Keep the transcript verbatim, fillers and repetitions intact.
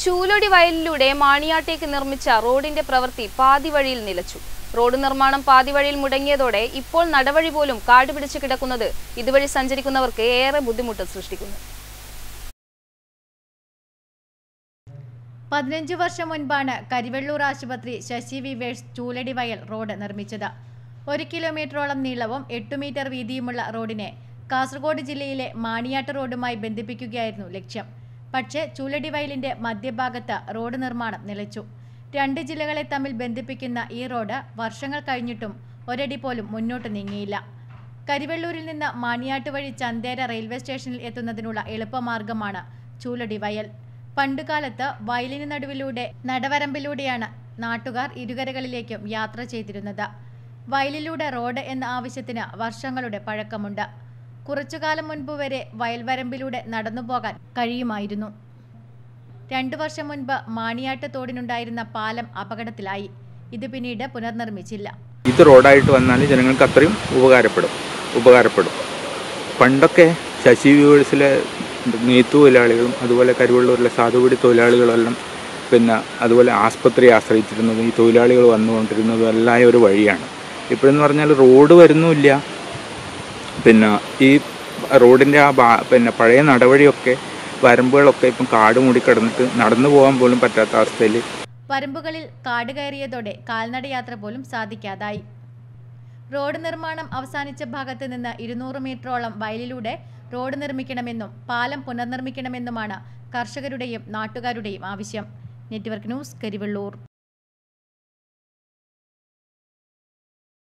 ചൂലൊടി വയലിലൂടെ മാണിയാട്ടേക്ക് നിർമ്മിച്ച റോഡിന്റെ പ്രവൃത്തി പാതി വഴിയിൽ നിലച്ചു. റോഡ് നിർമ്മാണം പാതി വഴിയിൽ മുടങ്ങിയതോടെ ഇപ്പോൾ നടവഴി പോലും കാട് പിടിച്ചു കിടക്കുന്നത് ഇതുവഴി സഞ്ചരിക്കുന്നവർക്ക് ഏറെ ബുദ്ധിമുട്ട് സൃഷ്ടിക്കുന്നു. പതിനഞ്ച് വർഷം മുൻപാണ് കരിവെള്ളൂർ ആശുപത്രി ശശി വിവേഴ്സ് ചൂലടി വയൽ റോഡ് നിർമ്മിച്ചത്. ഒരു കിലോമീറ്ററോളം നീളവും എട്ടു മീറ്റർ വീതിയുമുള്ള റോഡിനെ കാസർഗോഡ് ജില്ലയിലെ മാണിയാട്ട് റോഡുമായി ബന്ധിപ്പിക്കുകയായിരുന്നു ലക്ഷ്യം. പക്ഷേ ചൂലടി വയലിന്റെ മധ്യഭാഗത്ത് റോഡ് നിർമ്മാണം നിലച്ചു. രണ്ട് ജില്ലകളെ തമ്മിൽ ബന്ധിപ്പിക്കുന്ന ഈ റോഡ് വർഷങ്ങൾ കഴിഞ്ഞിട്ടും ഒരടി പോലും മുന്നോട്ട് നീങ്ങിയില്ല. കരിവെള്ളൂരിൽ നിന്ന് മാണിയാട്ട് വഴി ചന്തേര റെയിൽവേ സ്റ്റേഷനിൽ എത്തുന്നതിനുള്ള എളുപ്പമാർഗമാണ് ചൂലടി വയൽ. പണ്ടുകാലത്ത് വയലിന് നടുവിലൂടെ നടവരമ്പിലൂടെയാണ് നാട്ടുകാർ ഇരുകരകളിലേക്കും യാത്ര ചെയ്തിരുന്നത്. വയലിലൂടെ റോഡ് എന്ന ആവശ്യത്തിന് വർഷങ്ങളുടെ പഴക്കമുണ്ട്. കുറച്ചുകാലം മുൻപ് വരെ വയൽവരമ്പിലൂടെ നടന്നു പോകാൻ കഴിയുമായിരുന്നു. രണ്ടു വർഷം മുൻപ് മാണിയാട്ട് തോടിനുണ്ടായിരുന്ന പാലം അപകടത്തിലായി. ഇത് പിന്നീട് പുനർനിർമ്മിച്ചില്ല. ഇത് റോഡായിട്ട് വന്നാൽ ജനങ്ങൾക്ക് അത്രയും ഉപകാരപ്പെടും ഉപകാരപ്പെടും പണ്ടൊക്കെ ശശി വ്യൂവേഴ്സിലെ നെയ്ത്തു തൊഴിലാളികളും അതുപോലെ കരിവെള്ളൂരിലെ സാധുപിടി തൊഴിലാളികളെല്ലാം പിന്നെ അതുപോലെ ആസ്പത്രി ആശ്രയിച്ചിരുന്നതും ഈ തൊഴിലാളികൾ വന്നുകൊണ്ടിരുന്നതും എല്ലാം ഒരു വഴിയാണ്. ഇപ്പോഴെന്ന് പറഞ്ഞാൽ റോഡ് വരുന്നുമില്ല. പിന്നെ ഈ റോഡിൻ്റെ ആ ബാ പിന്നെ പഴയ നടവഴിയൊക്കെ വരമ്പുകളൊക്കെ ഇപ്പം കാട് മൂടിക്കിടന്നിട്ട് നടന്നു പോകാൻ പോലും പറ്റാത്ത അവസ്ഥയിൽ വരമ്പുകളിൽ കാട് കയറിയതോടെ കാൽനടയാത്ര പോലും സാധിക്കാതായി. റോഡ് നിർമ്മാണം അവസാനിച്ച ഭാഗത്ത് നിന്ന് ഇരുന്നൂറ് മീറ്ററോളം വയലിലൂടെ റോഡ് നിർമ്മിക്കണമെന്നും പാലം പുനർനിർമ്മിക്കണമെന്നുമാണ് കർഷകരുടെയും നാട്ടുകാരുടെയും ആവശ്യം. Network news, Karivellur.